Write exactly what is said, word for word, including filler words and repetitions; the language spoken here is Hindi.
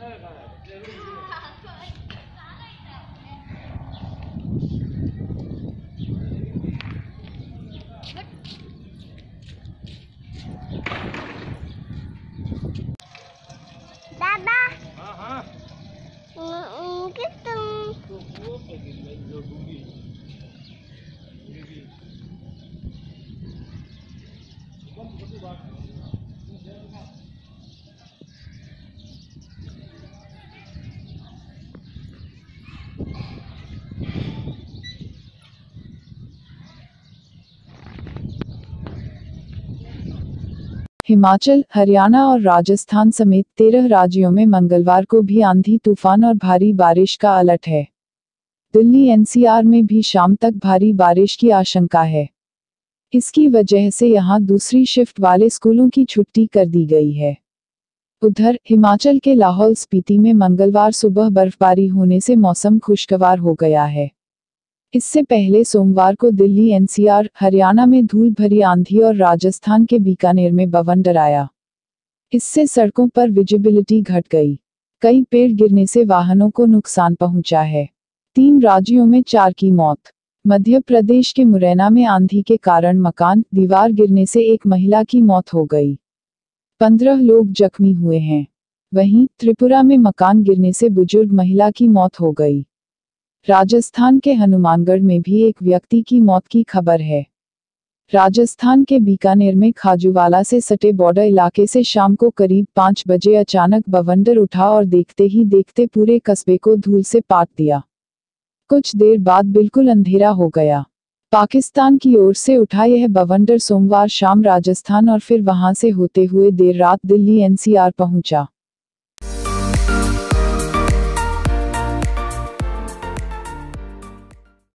दादा हाँ हाँ किस तुम हिमाचल, हरियाणा और राजस्थान समेत तेरह राज्यों में मंगलवार को भी आंधी तूफान और भारी बारिश का अलर्ट है। दिल्ली एनसीआर में भी शाम तक भारी बारिश की आशंका है। इसकी वजह से यहां दूसरी शिफ्ट वाले स्कूलों की छुट्टी कर दी गई है। उधर हिमाचल के लाहौल स्पीति में मंगलवार सुबह बर्फबारी होने से मौसम खुशगवार हो गया है। इससे पहले सोमवार को दिल्ली एनसीआर, हरियाणा में धूल भरी आंधी और राजस्थान के बीकानेर में बवंडर आया। इससे सड़कों पर विजिबिलिटी घट गई। कई पेड़ गिरने से वाहनों को नुकसान पहुंचा है। तीन राज्यों में चार की मौत। मध्य प्रदेश के मुरैना में आंधी के कारण मकान, दीवार गिरने से एक महिला की मौत हो गई। पंद्रह लोग जख्मी हुए हैं। वहीं त्रिपुरा में मकान गिरने से बुजुर्ग महिला की मौत हो गई। राजस्थान के हनुमानगढ़ में भी एक व्यक्ति की मौत की खबर है। राजस्थान के बीकानेर में खाजूवाला से सटे बॉर्डर इलाके से शाम को करीब पाँच बजे अचानक बवंडर उठा और देखते ही देखते पूरे कस्बे को धूल से पाट दिया। कुछ देर बाद बिल्कुल अंधेरा हो गया। पाकिस्तान की ओर से उठा यह बवंडर सोमवार शाम राजस्थान और फिर वहां से होते हुए देर रात दिल्ली एनसीआर पहुंचा।